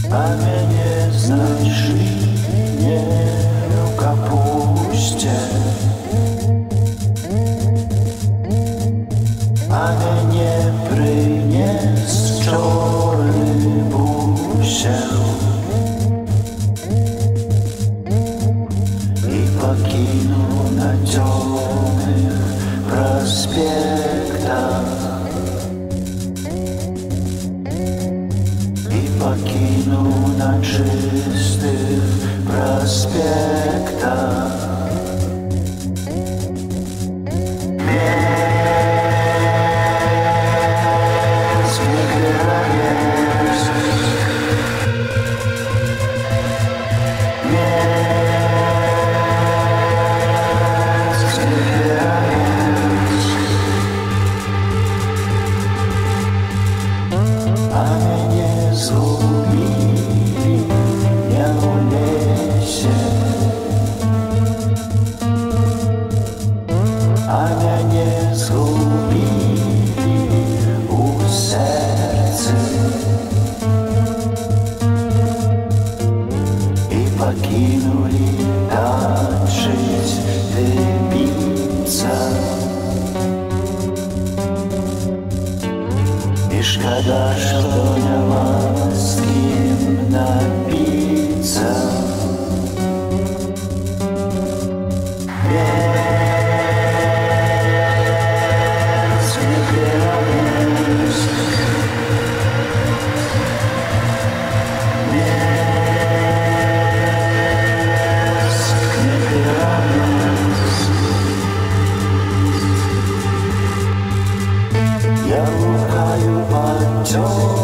a mnie nie znajdziesz, nie kapuście, a mnie nie prynie z czorny busiel i покину на темных проспектах. Покину на чистых проспектах. Без границ, без границ, а меня зубили я в лесе, а меня зубили у сердца и покинули так жить добиться. И шкода, что нема с кем напиться. Без границ, без границ. Я лукаю по темным